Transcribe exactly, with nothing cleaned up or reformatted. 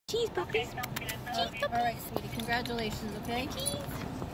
Cheese puppies. Cheese puppies. All right, sweetie. Congratulations, okay? Cheese.